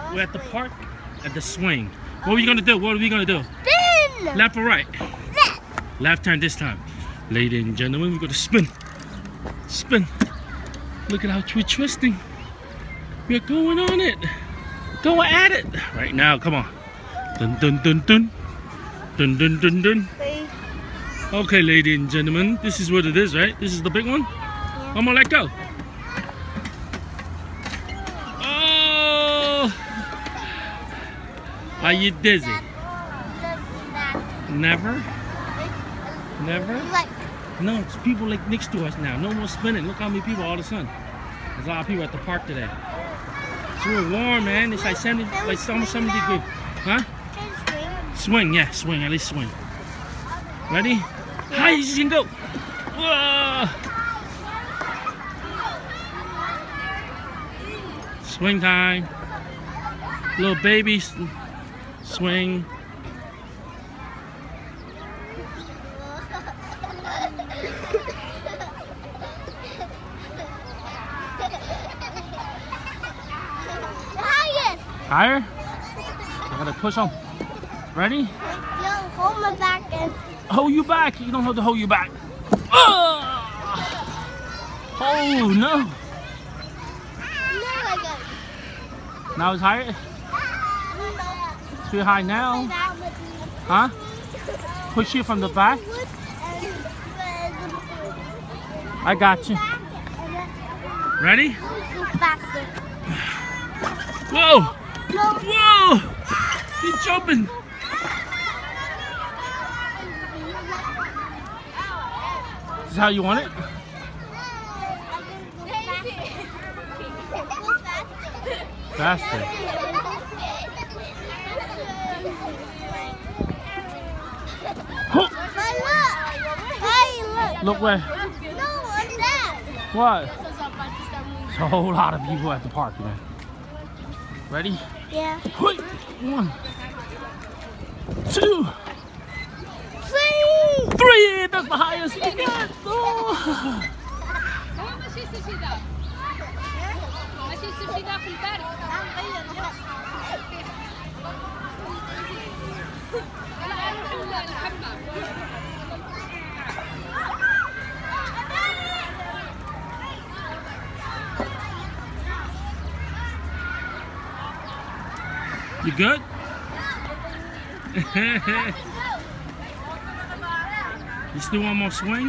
We're at the park at the swing. What are we gonna do? What are we gonna do? Spin! Left or right? Left! Left turn this time. Ladies and gentlemen, we're gonna spin. Spin. Look at how we're twisting. We're going on it. Going at it. Right now, come on. Dun dun dun dun. Dun dun dun dun. Okay, ladies and gentlemen, this is what it is, right? This is the big one? Yeah. I'm gonna let go. Oh! Are you dizzy? Never? Never? No, it's people like next to us now. No more spinning. Look how many people all of a sudden. There's a lot of people at the park today. It's real warm, man. It's like 70, like almost 70 degrees. Huh? Swing, yeah, swing. At least swing. Ready? High as you can go. Whoa. Swing time. Little baby swing. Higher? I gotta push on. Ready? Yo, hold my back and... Hold you back. You don't have to hold you back. Oh, oh no. Now it's higher? It's too high now. Huh? Push you from the back. I got you. Ready? Whoa! Whoa! He's jumping. This is how you want it? Faster. Oh. Look where? No, what's that? What? There's a whole lot of people at the park, man. Ready? Yeah. 1, 2, 3. That's the highest you got. Oh. You good? You still want more swing?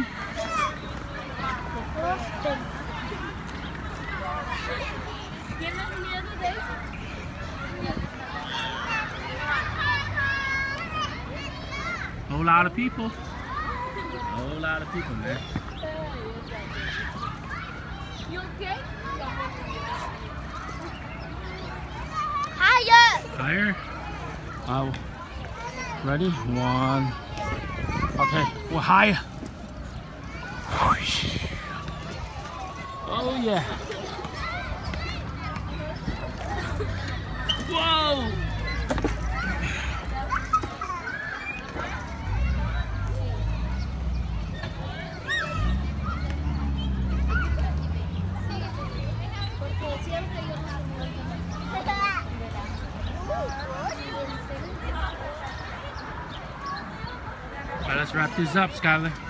Whole lot of people. Whole lot of people, man. You okay? Higher! Higher? Ready? 1. Okay, we're higher. Oh yeah. Whoa! All right, let's wrap this up, Skylar.